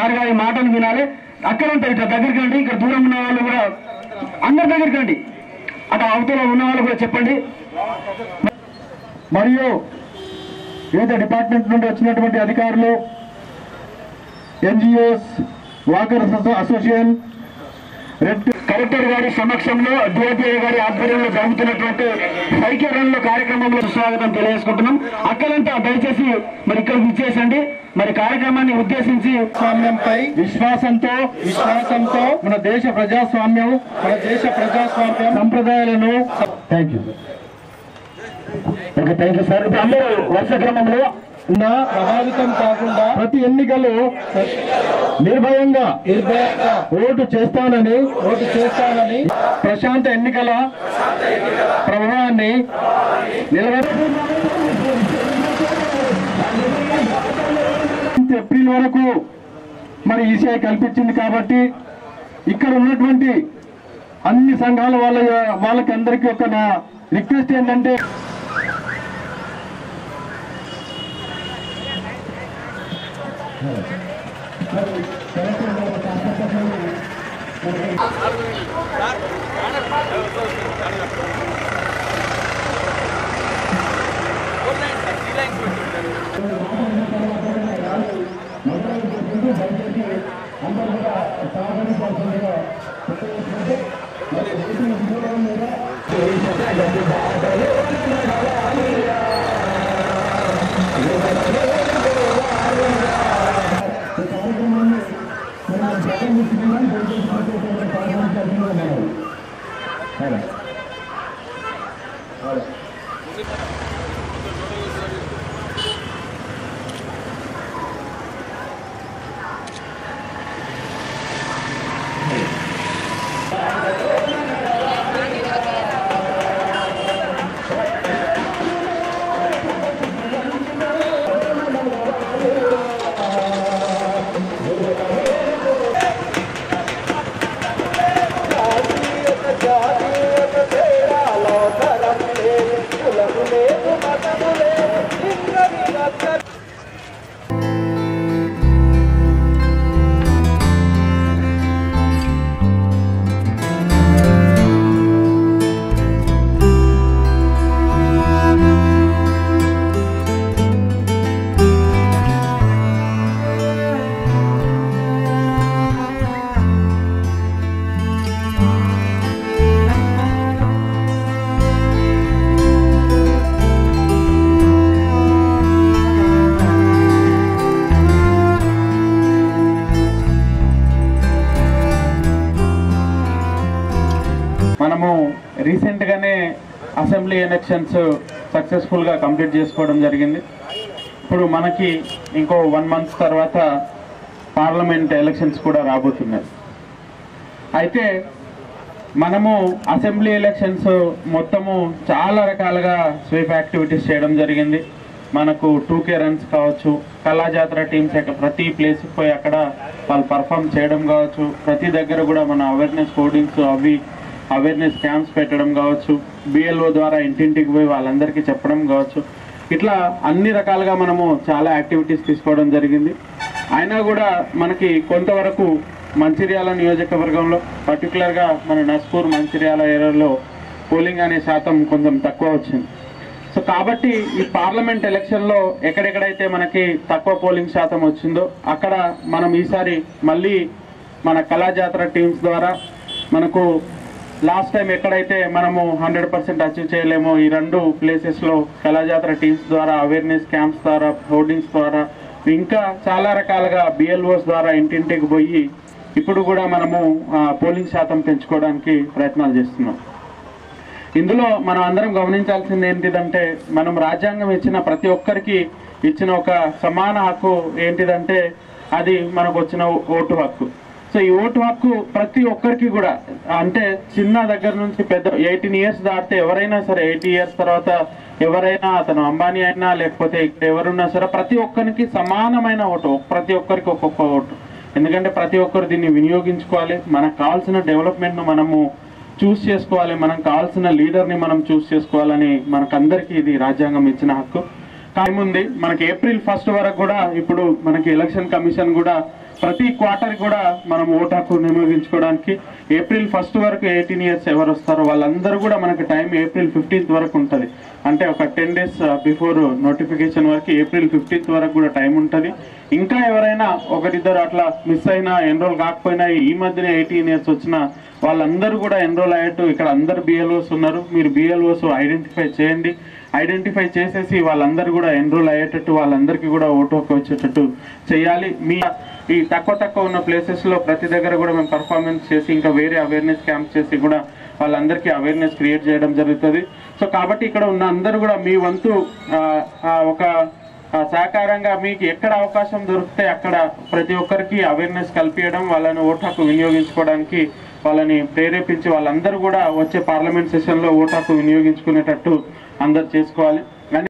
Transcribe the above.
Sir గారి మాటలు వినాలి. అక్కడంతా ఇట్లా దగ్గరికి రండి, ఇక్కడ దూరం ఉన్న వాళ్ళు కూడా అందరి దగ్గరికి రండి, అటు అవతల ఉన్న వాళ్ళు కూడా చెప్పండి. మరియు వివిధ డిపార్ట్మెంట్ నుండి వచ్చినటువంటి అధికారులు, ఎన్జిఓస్, వాకర్స్ అసోసియేషన్, కలెక్టర్ గారి సమక్షంలో డిఐపీ గారి ఆధ్వర్యంలో జరుగుతున్నటువంటి సైకిల్ రన్ కార్యక్రమంలో స్వాగతం తెలియజేసుకుంటున్నాం. అక్కడంతా దయచేసి మరి ఇక్కడ విచ్చేసండి. మరి కార్యక్రమాన్ని ఉద్దేశించి స్వామ్యంపై విశ్వాసంతో మన దేశ ప్రజాస్వామ్యం సంప్రదాయాలను థ్యాంక్ యూ సార్. అందరూ వరుస క్రమంలో ప్రభావితం కాకుండా ప్రతి ఎన్నికలు నిర్భయంగా ఓటు చేస్తానని ప్రశాంత ఎన్నికల ప్రభావాన్ని ఏప్రిల్ వరకు మరి ఈసీఐ కల్పించింది. కాబట్టి ఇక్కడ ఉన్నటువంటి అన్ని సంఘాల వాళ్ళకి అందరికీ ఒక నా రిక్వెస్ట్ ఏంటంటే మనము రీసెంట్గానే అసెంబ్లీ ఎలక్షన్స్ సక్సెస్ఫుల్గా కంప్లీట్ చేసుకోవడం జరిగింది. ఇప్పుడు మనకి ఇంకో 1 month తర్వాత పార్లమెంట్ ఎలక్షన్స్ కూడా రాబోతున్నాయి. అయితే మనము అసెంబ్లీ ఎలక్షన్స్ మొత్తము చాలా రకాలుగా స్వీప్ యాక్టివిటీస్ చేయడం జరిగింది. మనకు 2K రన్స్ కావచ్చు, కళాజాతర టీమ్స్ ప్రతి ప్లేస్కి పోయి అక్కడ వాళ్ళు పర్ఫామ్ చేయడం కావచ్చు, ప్రతి దగ్గర కూడా మన అవేర్నెస్ హోర్డింగ్స్ అవేర్నెస్ క్యాంప్స్ పెట్టడం కావచ్చు, బిఎల్ఓ ద్వారా ఇంటింటికి పోయి వాళ్ళందరికీ చెప్పడం కావచ్చు, ఇట్లా అన్ని రకాలుగా మనము చాలా యాక్టివిటీస్ తీసుకోవడం జరిగింది. అయినా కూడా మనకి కొంతవరకు మంచిర్యాల నియోజకవర్గంలో పర్టికులర్గా మన నస్పూర్ మంచిర్యాల ఏరియాలో పోలింగ్ అనే శాతం కొంచెం తక్కువ వచ్చింది. సో కాబట్టి ఈ పార్లమెంట్ ఎలక్షన్లో ఎక్కడెక్కడైతే మనకి తక్కువ పోలింగ్ శాతం వచ్చిందో అక్కడ మనం ఈసారి మళ్ళీ మన కళాజాతర టీమ్స్ ద్వారా మనకు లాస్ట్ టైం ఎక్కడైతే మనము 100% అచీవ్ చేయలేమో ఈ 2 ప్లేసెస్లో కళాజాతర టీమ్స్ ద్వారా, అవేర్నెస్ క్యాంప్స్ ద్వారా, హోర్డింగ్స్ ద్వారా, ఇంకా చాలా రకాలుగా బిఎల్ఓస్ ద్వారా ఇంటింటికి పోయి ఇప్పుడు కూడా మనము పోలింగ్ శాతం పెంచుకోవడానికి ప్రయత్నాలు చేస్తున్నాం. ఇందులో మనం అందరం గమనించాల్సింది ఏంటిదంటే మనం రాజ్యాంగం ఇచ్చిన ప్రతి ఒక్కరికి ఇచ్చిన ఒక సమాన హక్కు ఏంటిదంటే అది మనకు వచ్చిన ఓటు హక్కు. సో ఈ ఓటు హక్కు ప్రతి ఒక్కరికి కూడా అంటే చిన్న దగ్గర నుంచి పెద్ద 18 years దాటితే ఎవరైనా సరే 80 years తర్వాత ఎవరైనా అతను అంబానీ అయినా లేకపోతే ఎవరున్నా సరే ప్రతి ఒక్కరికి సమానమైన ఓటు, ప్రతి ఒక్కరికి ఒక్కొక్క ఓటు. ఎందుకంటే ప్రతి ఒక్కరు దీన్ని వినియోగించుకోవాలి. మనకు కావాల్సిన డెవలప్మెంట్ను మనము చూస్ చేసుకోవాలి, మనకు కావాల్సిన లీడర్ని మనం చూస్ చేసుకోవాలని మనకందరికీ ఇది రాజ్యాంగం ఇచ్చిన హక్కు. టైం ఉంది మనకి. April 1st వరకు కూడా ఇప్పుడు మనకి ఎలక్షన్ కమిషన్ కూడా ప్రతి క్వార్టర్ కూడా మనం ఓటు హక్కు వినియోగించుకోవడానికి ఏప్రిల్ 1 వరకు 18 ఇయర్స్ ఎవరు వస్తారో వాళ్ళందరూ కూడా మనకు టైం ఏప్రిల్ 15 వరకు ఉంటుంది. అంటే ఒక 10 days బిఫోర్ నోటిఫికేషన్ వరకు ఏప్రిల్ 15 వరకు కూడా టైం ఉంటుంది. ఇంకా ఎవరైనా ఒకరిద్దరు అట్లా మిస్ అయినా ఎన్రోల్ కాకపోయినా ఈ మధ్యనే 18 ఇయర్స్ వచ్చిన వాళ్ళందరూ కూడా ఎన్రోల్ అయ్యేట్టు ఇక్కడ అందరు BLOs ఉన్నారు. మీరు BLOs ఐడెంటిఫై చేయండి. ఐడెంటిఫై చేసేసి వాళ్ళందరూ కూడా ఎన్రోల్ అయ్యేటట్టు వాళ్ళందరికీ కూడా ఓటు హక్కు వచ్చేటట్టు చేయాలి. మీ ఈ తక్కువ ఉన్న ప్లేసెస్లో ప్రతి దగ్గర కూడా మేము పర్ఫార్మెన్స్ చేసి ఇంకా వేరే అవేర్నెస్ క్యాంప్ చేసి కూడా వాళ్ళందరికీ అవేర్నెస్ క్రియేట్ చేయడం జరుగుతుంది. సో కాబట్టి ఇక్కడ ఉన్న అందరూ కూడా మీ వంతు ఒక సహకారంగా మీకు ఎక్కడ అవకాశం దొరికితే అక్కడ ప్రతి ఒక్కరికి అవేర్నెస్ కల్పించడం, వాళ్ళని ఓటు హక్కు వినియోగించుకోవడానికి వాళ్ళని ప్రేరేపించి వాళ్ళందరూ కూడా వచ్చే పార్లమెంట్ సెషన్లో ఓటు హక్కు వినియోగించుకునేటట్టు అందరు చేసుకోవాలి.